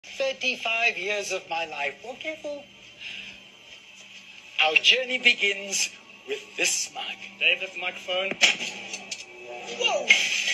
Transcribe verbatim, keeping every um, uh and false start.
thirty-five years of my life. Oh, careful. Our journey begins with this mug. Dave, that's the microphone. Whoa!